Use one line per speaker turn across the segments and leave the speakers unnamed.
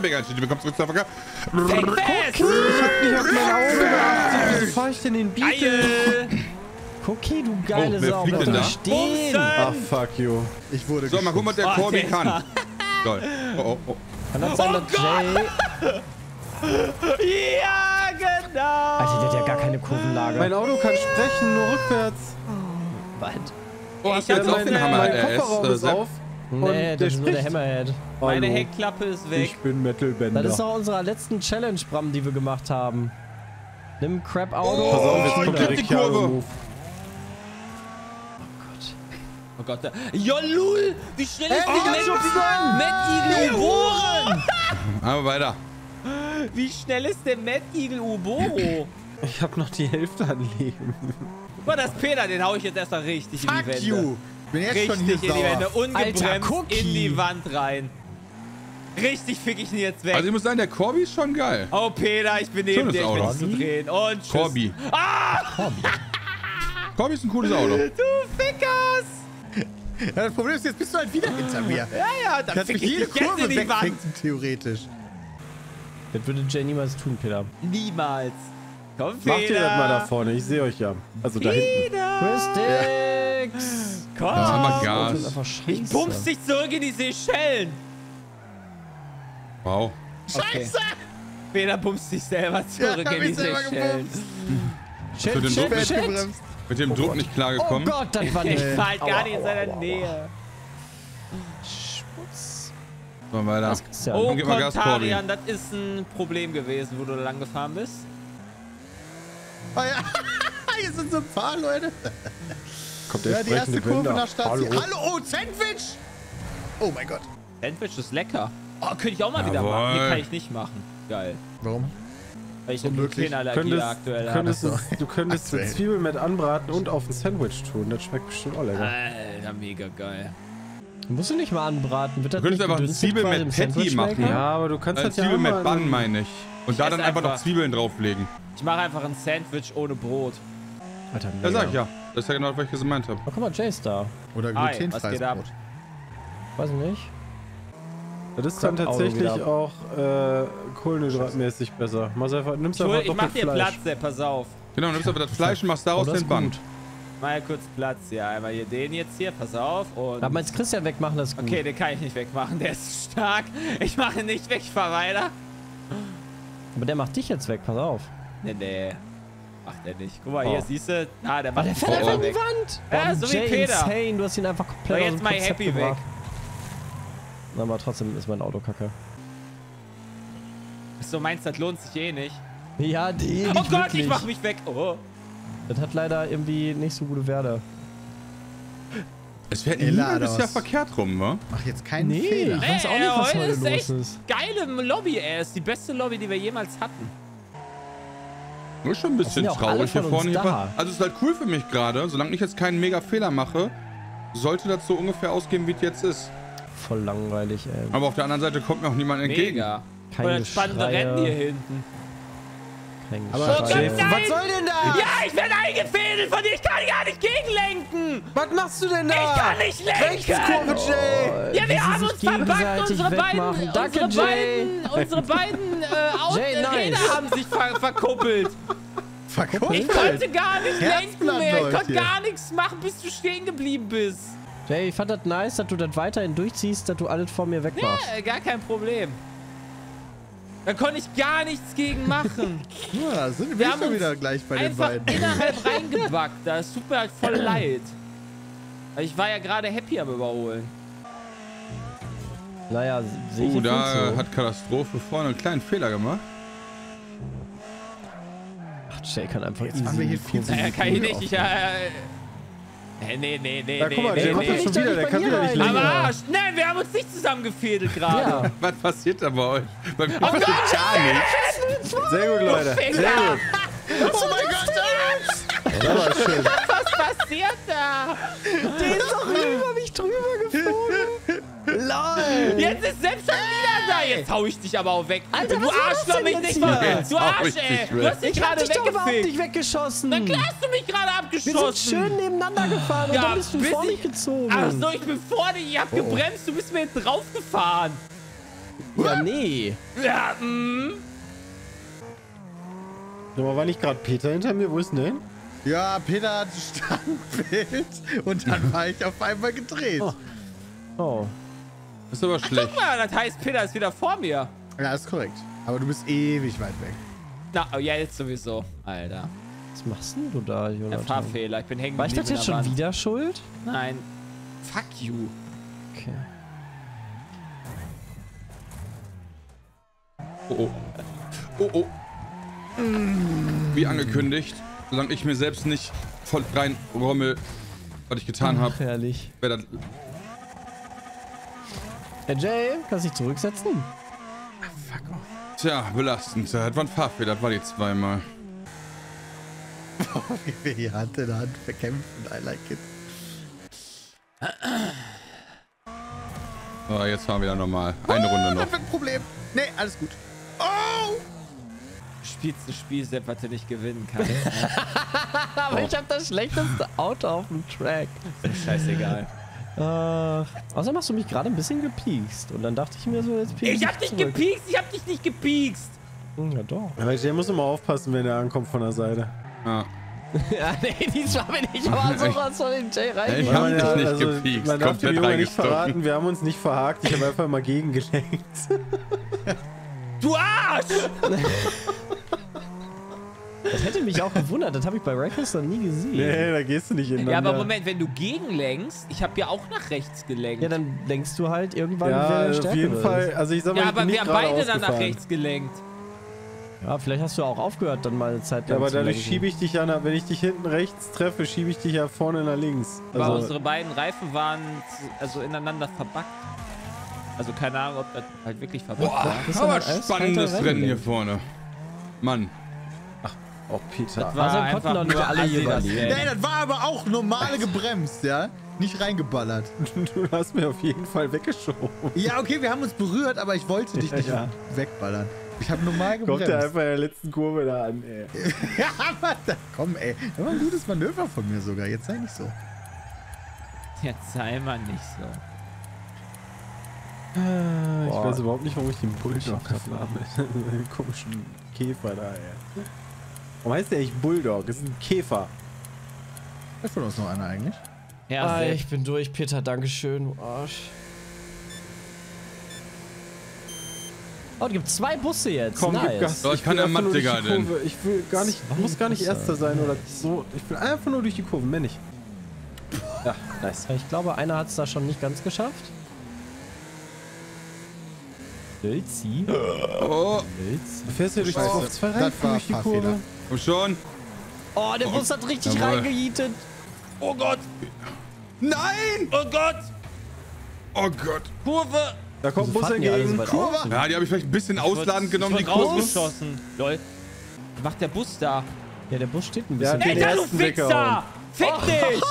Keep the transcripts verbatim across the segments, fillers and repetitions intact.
Bäcker, du bekommst zurück zur Verkehr.
Ich hab nicht auf mein Auto geachtet. Wieso fahr ich denn den Beetle?
Geil!
Cookie, du geile
Oh, wer
Sau.
fliegt denn da?
Stehen.
Ach, fuck you. Ich wurde
So, mal gucken, was der
Oh,
Corby
der-
kann. Geil. Oh, oh, oh.
Kann das sein,
Oh
dass Jay...
Ja, genau!
Alter, der hat ja gar keine Kurvenlage.
Mein Auto kann sprechen, nur rückwärts.
Was?
Oh, hast du
Ich
jetzt
hab
auch
noch
den
eine-
Hammer
Mein
R S?
Kofferraum
äh,
ist
Sepp?
auf.
Nee,
Und
das
der
ist nur der
spricht.
Hammerhead.
Meine
Hallo.
Heckklappe ist weg.
Ich bin Metalbender.
Das ist auch unserer letzten Challenge, Bram, die wir gemacht haben. Nimm Crap-Auto.
Oh,
Pass auf, jetzt
Oh,
kommt der
die
Ricciardo
Kurve.
Move.
Oh Gott, der... Jo, lul! Wie schnell ist
Hey,
der
ich
Mad Eagle Uboren?
Aber weiter.
Wie schnell ist der Mad Eagle Uboro?
Ich hab noch die Hälfte an Leben.
Guck mal, das Peter, den hau ich jetzt erstmal richtig in die
Fuck
Wände.
you. Bin jetzt schon
Richtig
hier
in die Wände.
sauer.
Ungebremst
Alter, Cookie.
in die Wand rein. Richtig fick ich ihn jetzt weg.
Also ich muss sagen, der Corby ist schon geil.
Oh, Peter, ich bin neben
Schönes
dir, ich bin
Auto.
nicht zu drehen. Und tschüss.
Corby.
Ah!
Corby ist ein cooles Auto.
Du Fickers!
Ja, das Problem ist, jetzt bist du halt wieder hinter mir.
Ja, ja, dann
Kannst
fick
mich
ich
jede
dich jetzt
Kurve
in die Wand.
wegficken, theoretisch.
Das würde Jay niemals tun, Peter.
Niemals. Komm, Peter.
Macht ihr das mal da vorne, ich sehe euch ja. Also da hinten.
Peter!
Christix!
Komm!
Ja, aber
Das ist
Gas.
einfach
Ich
scheiße.
bumps dich zurück in die Seychellen.
Wow.
Scheiße!
Peter bumst dich selber zurück
hab
in die
ich selber
Seychellen.
Shit,
Für den
shit,
Druck
Fett
shit.
gebremst.
Mit dem Druck nicht
Oh
klargekommen.
Gott, das war
Ich
nicht...
fahr halt gar
Aua,
nicht in
aua,
seiner
aua,
Nähe.
Schmutz.
So, weiter.
Das ist ja...
Oh,
Dann gib mal Gas,
Kontarian, das ist ein Problem gewesen, wo du da lang gefahren bist.
Oh ja. Hier sind so ein paar Leute.
Kommt der
Ja, die erste
sprechende
Kurve
Bender.
nach Start.
Hallo.
Hallo, oh, Sandwich! Oh mein Gott.
Sandwich ist lecker. Oh, könnte ich auch mal wieder
Jawohl.
machen. Nee, kann ich nicht machen. Geil.
Warum?
Weil ich eine
Unmöglich.
Glutenallergie
Könntest,
aktuell habe.
könntest
Ach
es, du könntest
Aktuell.
die Zwiebeln mit anbraten und auf ein Sandwich tun. Das schmeckt bestimmt auch lecker.
Alter, mega geil.
Musst du nicht mal anbraten. Wird das
Du könntest
nicht
einfach
gedünstet
Zwiebeln
quasi
mit
im
Patty
Sandwich
machen.
schmecken?
Ja, aber du kannst
Äh,
das ja
Zwiebeln
auch
mit
mal...
Bun, meine ich. Und da
esse
dann einfach noch
einfach-
Zwiebeln drauflegen.
Ich mache einfach ein Sandwich ohne Brot.
Alter,
Ja,
mega.
sag ich ja. Das ist ja genau, was ich gemeint habe.
Oh, guck mal, Jay ist da.
Oder
Hi, was
glutenfreies
geht ab?
Brot.
Weiß ich nicht.
Das ist dann
Crap-Auto
tatsächlich
wieder.
auch äh, kohlenhydratmäßig besser. Mach's einfach, nimmst
Ich, hol,
einfach
ich mach
doppelt
dir
Fleisch.
Platz, Sepp, pass auf.
Genau, du nimmst aber das Fleisch und machst daraus
Oh, das
den
ist
Band.
gut.
Mal kurz Platz hier. Einmal hier den jetzt hier, pass auf. Und
Aber meinst Christian wegmachen, das ist gut.
okay, den kann ich nicht wegmachen, der ist stark. Ich mache ihn nicht weg, ich fahr weiter.
Aber der macht dich jetzt weg, pass auf.
Nee, nee. Macht er nicht. Guck mal,
Oh.
hier, siehst du? Ah, der
Oh,
macht
der
mich
fährt
Oh,
einfach
oh.
in die Wand.
Ja,
Boah,
so wie
Jay
Peter.
insane. Du hast ihn einfach komplett
So,
aus
jetzt
dem
mal
Konzept
Happy
gebracht.
weg.
Aber trotzdem ist mein Auto kacke.
So, meinst du, das lohnt sich eh nicht?
Ja, die.
Oh Gott, ich mach mich weg. Oh.
Das hat leider irgendwie nicht so gute Werte.
Es fährt
Elados.
niemand bisher verkehrt rum, wa?
Mach jetzt keinen
Nee,
Fehler.
ich weiß auch nicht,
Ey,
was
heute
heute
ist
los
echt
ist.
geile Lobby, ey. Ist die beste Lobby, die wir jemals hatten.
Nur schon ein
sind
bisschen
ja auch alle
traurig hier
von uns
vorne. Hier
da.
war- Also es ist halt cool für mich gerade. Solange ich jetzt keinen mega Fehler mache, sollte das so ungefähr ausgehen, wie es jetzt ist.
Voll langweilig, ey.
Aber auf der anderen Seite kommt mir auch niemand entgegen.
Mega.
Kein
Und das spannende
Geschreie.
Rennen hier hinten.
Kein
Aber
Geschrei.
Gott, nein!
Was soll denn da?
Ja, ich werde eingefädelt von dir. Ich kann gar nicht gegenlenken.
Was machst du denn da?
Ich kann nicht lenken.
Rechtskurve, Jay!
Ja,
Wie
wir
sie
haben
sich
uns verbackt.
gegenseitig
Unsere beiden,
wegmachen. Danke,
unsere
Jay.
beiden, unsere beiden äh, Autos,
Jay, nice.
Räder haben sich ver verkuppelt. Ich
Verkuppelt.
konnte gar nicht lenken
Herzblatt
mehr. Ich
läuft
konnte
hier.
gar nichts machen, bis du stehen geblieben bist.
Jay, ich fand das nice, dass du das weiterhin durchziehst, dass du alles vor mir wegmachst.
Ja, gar kein Problem. Da konnte ich gar nichts gegen machen.
Ja, sind wir,
Wir
wir
haben
schon
uns
wieder gleich bei den
Einfach
beiden.
innerhalb reingebackt. Das tut mir halt voll leid. Weil ich war ja gerade happy am Überholen.
Naja, sehe ich
Uh,
jetzt
da
nicht so.
hat Katastrophe vorne einen kleinen Fehler gemacht.
Ach, Jay kann einfach
Jetzt waren wir hier viel zu
Naja, kann ich
früh
nicht.
auf.
Ich, äh, nee, nee, nee, nee,
Ja, guck mal,
nee,
der
nee,
kommt
nee.
doch schon
Ich doch
wieder,
nicht
der
bei
kann
mir
wieder nicht
rein.
lenken.
Am Arsch! Nein, wir haben uns nicht zusammengefädelt gerade.
Ja.
Was passiert da bei euch? Bei mir
Oh
passiert
Gott,
gar nichts.
Sehr gut, Leute. Sehr
Finger.
gut.
Oh mein Gott! Das war schön.
Was passiert da?
Der ist doch über mich drüber geflogen. Lol.
Jetzt ist selbst schon wieder da. Jetzt hau ich dich aber auch weg.
Alter,
du
was war das
Arschloch
denn
mich
jetzt
nicht
hier?
mal.
Jetzt
Du
hau
Arsch,
ich dich
ey. Du
weg.
hast dich
Ich hab
gerade
dich doch überhaupt
weggefickt.
nicht weggeschossen.
Na klar hast du mich gerade
Wir
abgeschossen.
sind schön nebeneinander gefahren und
Ja,
dann bist du
bis
vor
ich-
mich gezogen.
Ach so, ich bin vor dir. Ihr habt gebremst. Du bist mir draufgefahren.
Ja, nee.
Ja, mm.
Aber war nicht gerade Peter hinter mir? Wo ist denn der hin?
Ja, Peter hat Standbild und dann war ich auf einmal gedreht.
Oh.
Oh.
Das ist aber schlecht.
Guck mal, das heißt, Peter ist wieder vor mir.
Ja, ist korrekt. Aber du bist ewig weit weg.
Na, oh ja, jetzt sowieso. Alter.
Was machst denn du da,
Der
Jonathan?
Fahrfehler. Ich bin hängen
War ich das
geblieben
jetzt
in der
schon
Wand.
wieder schuld?
Nein. Fuck you.
Okay.
Oh, oh. Oh, oh. Wie angekündigt, solange ich mir selbst nicht voll rein rommel, was ich getan habe,
Herrlich.
wäre das...
Hey Jay, kannst du dich zurücksetzen?
Tja, belastend. Das war ein Fahrfehler, das war die zweimal.
Wie wir hier Hand in Hand verkämpfen. I like it.
So, jetzt fahren wir wieder normal. Eine Runde
Oh,
noch.
das wird ein Problem. Nee, alles gut. Oh!
Du spielst ein Spiel, Sepp, was du nicht gewinnen kannst.
Aber ich habe das schlechteste Auto auf dem Track.
Scheißegal.
Äh, außerdem hast du mich gerade ein bisschen gepiekst. Und dann dachte ich mir so, jetzt piekst
Ich hab dich gepiekst, ich hab dich nicht gepiekst.
Ja, doch.
Aber der muss immer aufpassen, wenn er ankommt von der Seite.
Ja.
Ja, nee, diesmal bin ich aber sowas von den Jay rein.
Ich
Weil
hab
man
dich
ja-
nicht
also,
gepiekst,
Man darf dem
komplett
Junge nicht
reingestochen.
verraten, wir haben uns nicht verhakt. Ich habe einfach mal gegengelenkt.
Du Arsch!
Das hätte mich auch gewundert, das habe ich bei Reckless noch nie gesehen.
Nee, da gehst du nicht ineinander.
Ja, aber Moment, wenn du gegenlenkst, ich habe ja auch nach rechts gelenkt.
Ja, dann denkst du halt irgendwann,
Ja,
wer der
auf
Stärkere
jeden
ist.
Fall. Also ich sag mal,
Ja,
ich
aber
bin
wir
nicht
haben
gerade
beide dann nach
ausgefahren.
rechts gelenkt.
Ja, vielleicht hast du auch aufgehört, dann mal eine Zeit
Ja,
lang
aber
zu
dadurch
lenken.
schiebe ich dich ja, nach- wenn ich dich hinten rechts treffe, schiebe ich dich ja vorne nach links.
Aber
Also,
unsere beiden Reifen waren zu- also ineinander verbackt. Also keine Ahnung, ob das halt wirklich verbackt
Boah,
war.
ist
aber
halt alles
spannendes
kalter
Rennen hier
Rennen.
vorne. Mann.
auch Peter.
Das
Also
war
konnten
einfach
doch nicht
nur
alle
assi,
hier
das
überleben.
Rennen.
Nee, das war aber auch normale gebremst, ja? Nicht reingeballert.
Du hast mir auf jeden Fall weggeschoben.
Ja, okay, wir haben uns berührt, aber ich wollte dich
Ja,
nicht
ja.
wegballern. Ich habe normal
Kommt der
gebremst.
einfach in der letzten Kurve da an, ey.
Ja, aber da, komm, ey. Das war ein gutes Manöver von mir sogar. Jetzt sei nicht so.
Jetzt sei mal nicht so.
Ich
Boah.
weiß überhaupt nicht, warum ich den Bulldog habe. Den komischen Käfer da, ey. Warum heißt der eigentlich Bulldog? Das ist ein Käfer.
Ist von uns noch einer eigentlich?
Ja,
Ah,
Sepp.
ich bin durch, Peter, dankeschön, du Arsch. Oh, es gibt zwei Busse jetzt.
Komm,
nice.
gib Gas.
Was
Ich
kann
will
der
einfach nur durch
Matt,
die
Digga, denn?
Kurve. Ich will gar nicht,
Zwei
muss gar nicht
Busse.
Erster sein oder so. Ich will einfach nur durch die Kurve, mehr nicht. Ja, nice.
Ich glaube, einer hat es da schon nicht ganz geschafft. Lilzi.
Oh,
Lilzi.
Du fährst ja durch
Scheiße.
auf zwei
Das
Reifen
war
durch die
Fahrfehler.
Kurve.
komm schon.
Oh, der Bus hat richtig
Jawohl.
reingejietet.
Oh Gott!
Nein!
Oh Gott!
Oh Gott.
Kurve!
Da kommt ein
Wieso
Bus
fahren die alle so
entgegen.
weit
Kurve.
auf?
Ja, die habe ich vielleicht ein bisschen ausladend genommen, die
Ich wurde
Kurve.
rausgeschossen. Lol. Was macht der Bus da?
Ja, der Bus steht ein
Der
bisschen.
hat den
Alter, du
ersten
Fixer!
weggehauen.
Fick dich!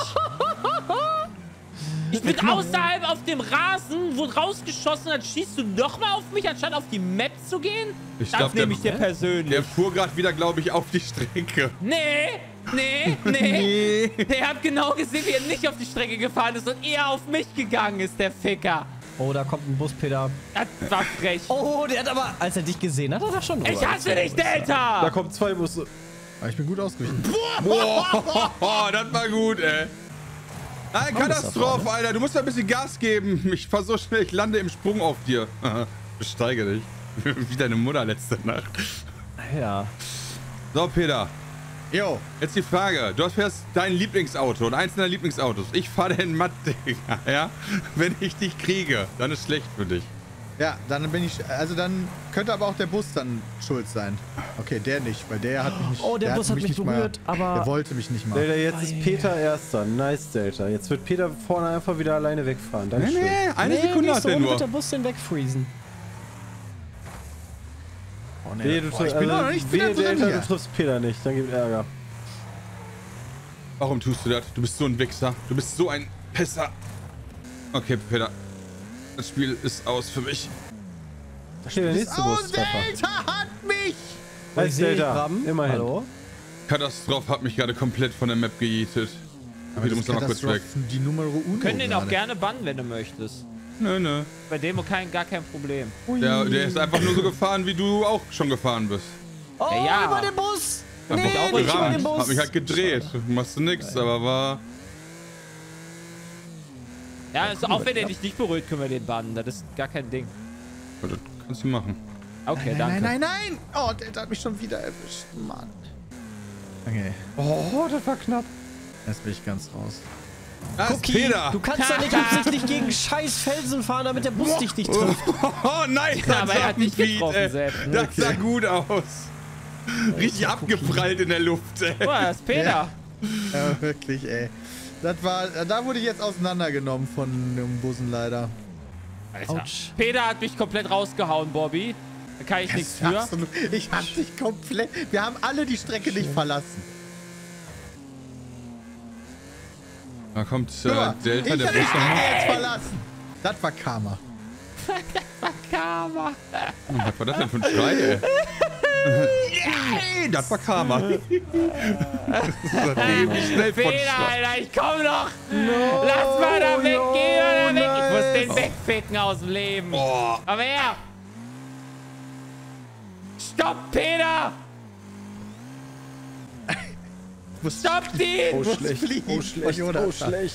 Ich bin außerhalb auf dem Rasen, wurde rausgeschossen, dann schießt du nochmal auf mich, anstatt auf die Map zu gehen?
Ich
Das
glaub,
nehme ich
der-
dir persönlich.
Der fuhr gerade wieder, glaube ich, auf die Strecke.
Nee, nee, nee. Der hat genau gesehen, wie er nicht auf die Strecke gefahren ist und eher auf mich gegangen ist, der Ficker.
Oh, da kommt ein Bus, Peter.
Das war frech.
Oh, der hat aber, als er dich gesehen hat, hat er schon
Ich hasse dich,
Da
Delta!
kommen zwei Busse.
Aber ich bin gut ausgewichen.
Boah, das war gut, ey. Nein, Katastrophe, Alter. Du musst da ein bisschen Gas geben. Ich fahr so schnell, ich lande im Sprung auf dir. Besteige dich. Wie deine Mutter letzte Nacht.
Ja.
So, Peter.
Jo.
Jetzt die Frage. Du fährst dein Lieblingsauto und eins deiner Lieblingsautos. Ich fahre den Matt, Digga, ja? Wenn ich dich kriege, dann ist schlecht für dich.
Ja, dann bin ich. Also dann könnte aber auch der Bus dann schuld sein. Okay, der nicht, weil der hat mich nicht.
Oh, der Bus hat mich
nicht
berührt,
mal,
aber-
Der wollte mich nicht mal.
Delta, jetzt ist Peter Erster. Nice, Delta. Jetzt wird Peter vorne einfach wieder alleine wegfahren.
Nee,
Dankeschön.
nee, eine
Nee,
Sekunde
nicht
hat
so,
er
ohne
nur.
wird der Bus den wegfreezen.
Oh, nee.
Nee, du
Boah,
triffst,
ich bin
also,
noch nicht wieder
wehe,
drin
Delta,
hier.
du triffst Peter nicht. Dann gibt Ärger.
Warum tust du das? Du bist so ein Wichser. Du bist so ein Pisser. Okay, Peter. Das Spiel ist aus für mich.
Okay, der nächste
Oh,
Bus. Treffer.
Delta hat mich!
Nice,
Ich sehe dich,
Delta.
Krabben.
Immerhin.
Hallo?
Katastrophe hat mich gerade komplett von der Map gejietet. Okay, du musst noch mal kurz weg.
Die Nummer uno
Wir können den auch
gerade.
gerne bannen, wenn du möchtest.
Nö, nö.
Bei Demo kein, gar kein Problem.
Der, der ist einfach nur so gefahren, wie du auch schon gefahren bist.
Oh,
Ja, ja.
über den Bus!
Hab
Nee,
mich auch
nicht über den
gerammt.
Bus!
Hab mich halt gedreht. Machst du nix, aber war...
Ja, also auch wenn er dich nicht berührt, können wir den bannen. Das ist gar kein Ding.
Ja, das kannst du machen.
Okay,
Nein,
danke.
nein, nein, nein! Oh, der, der hat mich schon wieder erwischt. Mann. Okay,
Oh, das war knapp.
jetzt bin ich ganz raus.
Da ist
Cookie,
Peter!
du kannst doch nicht absichtlich gegen scheiß Felsen fahren, damit der Bus dich nicht trifft.
Oh nein,
Ja, aber er hat nicht
Beat,
getroffen,
ey.
Sepp.
Das sah gut aus. Richtig abgeprallt in der Luft, ey.
Oh, das ist Peter.
Ja. Ja, wirklich, ey. Das war, da wurde ich jetzt auseinandergenommen von dem Bussen leider.
Alter.
Autsch.
Peter hat mich komplett rausgehauen, Bobby. Da kann ich nichts für.
Absolut. Ich hab dich komplett... Wir haben alle die Strecke nicht verlassen.
Da kommt äh,
Guck mal,
Delta,
ich
der
hab die
Bus
Strecke
nochmal.
jetzt verlassen. Das war Karma.
Karma.
Was war das denn für ein Schrei, ey? Nein, das war Karma. Das ist ewig schnell von
Peter, Alter, ich komm noch. Lass mal da weg, geh da weg. Ich muss den wegficken aus dem Leben.
Boah.
Komm her. Stopp, Peter. Stopp den.
Oh, schlecht.
fliegen.
Oh, schlecht.
Jonathan.
Oh, schlecht.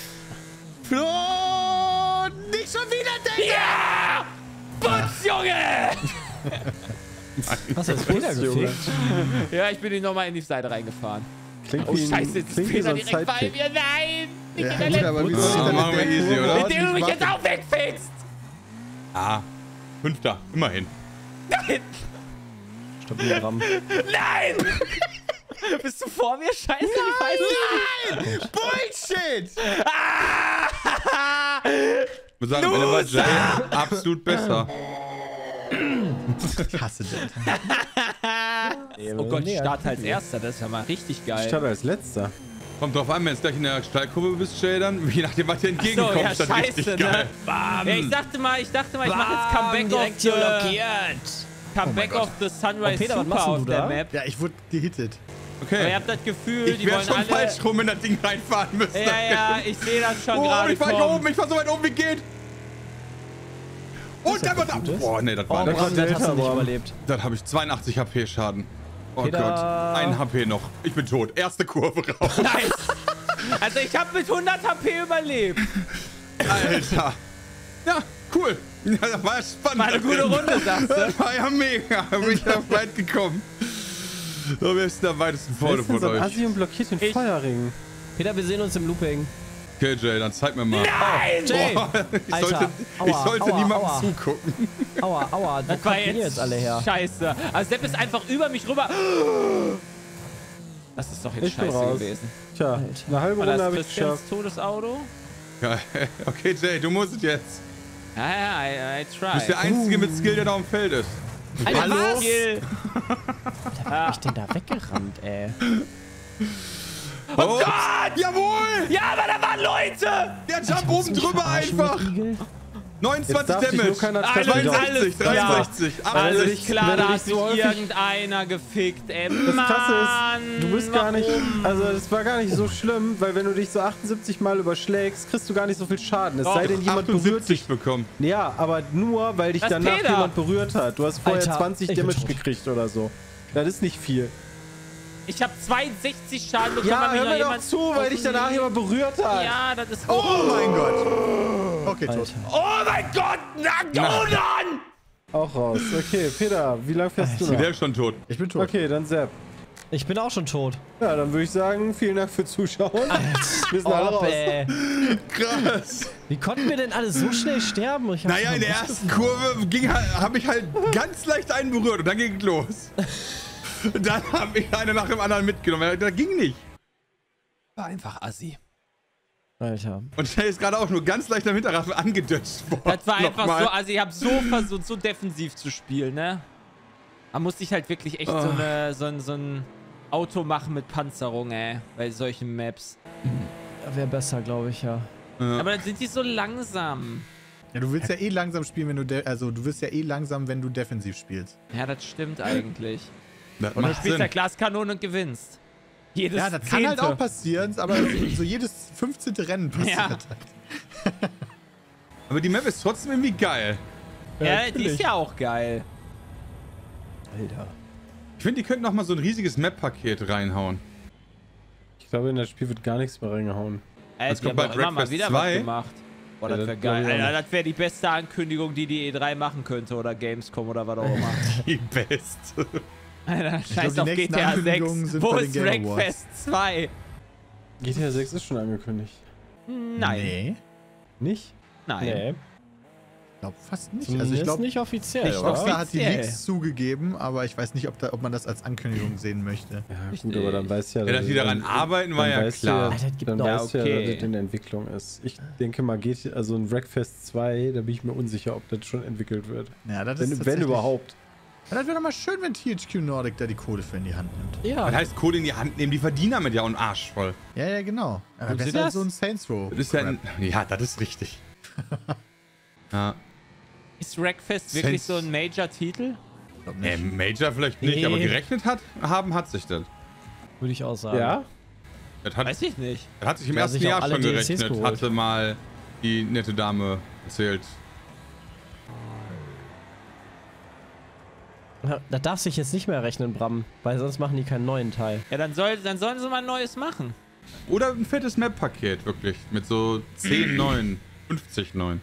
Flo! Nicht schon wieder, Digga!
Ja. Putz, Junge.
Was hast du Peter gefickt?
Ja, ich bin ihn nochmal in die Seite reingefahren.
Klingt
Oh,
wie ein,
scheiße, jetzt ist
klingt wie
Peter
so ein
direkt bei
Sidekick.
mir. Nein. Ich
Ja,
bin der
gut, aber
Letzte.
wie soll ich
Ja,
dann
machen wir
mit der
easy,
Kurve
oder?
raus
Indem du
nicht
mich jetzt
machen?
auch wegfickst.
Ah, Fünfter, immerhin.
Nein.
Stabil Gramm.
Nein. Bist du vor mir? Scheiße, ich weiß nicht.
Bullshit!
Ich muss sagen, am Ende war Jay absolut besser.
Ich hasse den.
Oh Gott, ich starte als Erster. Das ist ja mal richtig
Ich
geil.
starte als letzter.
Kommt drauf an, wenn du gleich in der Steilkurve bist, Jay, dann, je nachdem, was dir
So,
entgegenkommt,
ja,
ist das
scheiße,
richtig
ne?
geil.
Ja, ich dachte mal, ich dachte mal, ich mache jetzt Comeback
direkt
of
hier
the,
blockiert.
Comeback
Oh
of the Sunrise
Oh, Peter, was
Super
machst denn
auf
du
der
da?
Map.
Ja, ich wurde gehittet.
Aber ihr
Okay,
habt das Gefühl,
ich
die
wäre
wollen
schon
alle...
falsch rum in das Ding reinfahren müssen.
Ja, ja, ich sehe das schon
Oh,
gerade
ich fahr nicht
kommen.
oben, ich fahr so weit oben wie geht. Und dann wird da... Boah, nee, das war
Oh,
nicht.
Bram, das hast du
Delta,
nicht
Bram.
überlebt.
Dann habe ich zweiundachtzig H P Schaden. Oh
Peter.
Gott, ein H P noch. Ich bin tot. Erste Kurve raus.
Nice. Also ich habe mit hundert H P überlebt.
Alter. Ja, cool. Ja, das war ja spannend.
War eine gute Runde, sagst du?
Das war ja mega. Bin ich da weit gekommen. So, wer ist denn am weitesten
Wer
vorne
ist denn
von
so ein
euch?
Assi und blockiert den
Ich.
Feuerring?
Peter, wir sehen uns im Looping.
Okay, Jay, dann zeig mir mal.
Nein!
Jay!
Boah, ich
Alter,
sollte, ich
aua,
sollte
aua,
niemandem
aua.
zugucken.
Aua, aua, wo
Das war
kommt ihr
jetzt,
jetzt alle her?
scheiße. Also Sepp ist einfach über mich rüber. Das ist doch jetzt
Ich bin
scheiße
raus.
gewesen.
Tja, eine halbe
War
Runde
das
habe ich
Christians
geschafft.
Todesauto?
Ja, okay, Jay, du musst es jetzt.
Ja, ja, I, I
Du
try.
bist der Einzige mit Skill, der da am Feld ist.
Alter,
Hallo?
was? Gil?
Wo hab ich denn da weggerannt, ey?
Oh Gott! Jawohl!
Ja, aber da waren Leute!
Der Jump oben drüber einfach!
Igel?
neunundzwanzig
Jetzt darf dich nur
Damage!
keiner
Alles,
treffen.
alles
zweiundsechzig,
klar.
dreiundsechzig,
Alles
achtzig.
klar,
wenn du
da
dich
hat sich
so häufig-
irgendeiner gefickt, ey.
Das
Mann,
Krasse ist, du bist gar nicht,
warum?
also das war gar nicht so schlimm, weil wenn du dich so achtundsiebzig Mal überschlägst, kriegst du gar nicht so viel Schaden. Es
Doch,
sei denn, jemand berührt dich.
achtundsiebzig bekommen.
Ja, aber nur, weil dich
Das ist
danach
Peter.
jemand berührt hat. Du hast vorher
Alter,
zwanzig
ich bin
Damage
tot.
gekriegt oder so. Das ist nicht viel.
Ich habe zweiundsechzig Schaden bekommen,
Ja,
weil mich
hör
noch
mir doch
jemand...
zu, weil dich danach jemand berührt hat.
Ja, das ist...
Oh mein Gott. Okay, tot.
Alter.
Oh mein Gott! Na, Donan!
Auch raus. Okay, Peter, wie lange fährst du
Der
noch?
ist schon tot.
Ich bin tot.
Okay, dann Sepp.
Ich bin auch schon tot.
Ja, dann würde ich sagen, vielen Dank für Zuschauen. Wir sind alle
Ob,
raus.
ey.
Krass.
Wie konnten wir denn alle so schnell sterben? Ich hab's
Naja, in
noch
der
nicht
ersten Kurve ging, habe ich halt ganz leicht einen berührt und dann ging es los. Dann habe ich eine nach dem anderen mitgenommen. Das ging nicht.
War einfach assi.
Alter.
Und der ist gerade auch nur ganz leicht am Hinterrad angedötscht worden.
Das war einfach
Nochmal.
so, also ich habe so versucht, so defensiv zu spielen, ne? Da musste ich halt wirklich echt so, eine, so, ein, so ein Auto machen mit Panzerung, ey, bei solchen Maps.
Wäre besser, glaube ich, ja.
Ja.
Aber dann sind die so langsam.
Ja, du willst ja eh langsam spielen, wenn du de also du wirst ja eh langsam, wenn du defensiv spielst.
Ja, das stimmt eigentlich.
Das
Und du
macht
spielst
Sinn.
ja Glaskanone und gewinnst. Jedes
Ja, das kann halt
Zehnte.
auch passieren, aber so jedes fünfzehnte Rennen passiert
Ja.
halt.
Aber die Map ist trotzdem irgendwie geil.
Ja, die
natürlich.
ist ja auch geil.
Alter.
Ich finde, die könnten noch mal so ein riesiges Map-Paket reinhauen.
Ich glaube, in das Spiel wird gar nichts mehr reingehauen.
Ey,
Das
die
kommt
haben
bei
doch immer mal
Breakfast
wieder
zwei.
was gemacht. Boah,
Ja,
das
das
wäre
glaub
geil.
ich auch
Alter, das wäre die beste Ankündigung, die die E drei machen könnte. Oder Gamescom oder was auch immer.
Die beste.
Alter, scheiß
die
auf
nächsten
G T A
Ankündigungen
sechs.
sind
Wo
bei
ist
den Game Awards.
Wreckfest zwei?
G T A sechs ist schon angekündigt.
Nein.
Nee.
Nicht?
Nein.
Nee.
Ich glaube fast nicht.
Zumindest
Also ich glaube,
nicht offiziell,
ich
oder?
glaub,
Rockstar hat die
offiziell.
Leaks zugegeben, aber ich weiß nicht, ob, da, ob man das als Ankündigung sehen möchte.
Ja,
Richtig.
gut, aber dann weiß ja...
Ja, dass die daran arbeiten, war ja
weißt du
klar.
Alter, das gibt
Dann
noch-
weißt du ja,
okay.
dass es in der Entwicklung ist. Ich denke mal, G T A, also ein Wreckfest zwei, da bin ich mir unsicher, ob das schon entwickelt wird.
Ja, das ist
Wenn, wenn
tatsächlich-
überhaupt.
Ja, das wäre doch mal schön, wenn T H Q Nordic da die Kohle für in die Hand nimmt.
Was
Ja.
heißt Kohle in die Hand nehmen? Die verdienen damit ja auch einen Arsch voll.
Ja, ja, genau. Aber
Tun sie
besser als
das?
so ein Saints Row.
Das ist ja, ein, ja, das ist richtig. Ja.
Ist Wreckfest wirklich
Sense-
so ein Major-Titel?
Glaub
Äh,
nicht.
Major vielleicht nicht,
Nee.
aber gerechnet hat, haben hat sich das.
Würde ich auch sagen.
Ja?
Das hat,
Weiß ich nicht.
das hat sich im
Der hat
ersten
sich auch
Jahr
alle
schon
D L Cs
gerechnet,
geholt.
hatte mal die nette Dame erzählt.
Ja, da darf sich jetzt nicht mehr rechnen, Bram, weil sonst machen die keinen neuen Teil.
Ja, dann, soll, dann sollen sie mal ein neues machen.
Oder ein fettes Map-Paket, wirklich. Mit so zehn neuen, fünfzig neuen.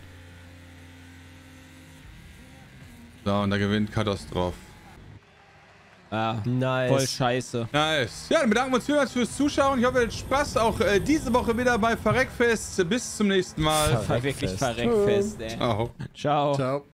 So, und da gewinnt Kados drauf.
Ja,
Nice.
voll scheiße.
Nice. Ja, dann bedanken wir uns vielmals fürs Zuschauen. Ich hoffe, ihr hattet Spaß auch äh, diese Woche wieder bei Verreckfest. Bis zum nächsten Mal.
War wirklich
Verreckfest.
Verreckfest, ey.
Ciao.
Ciao.
Ciao.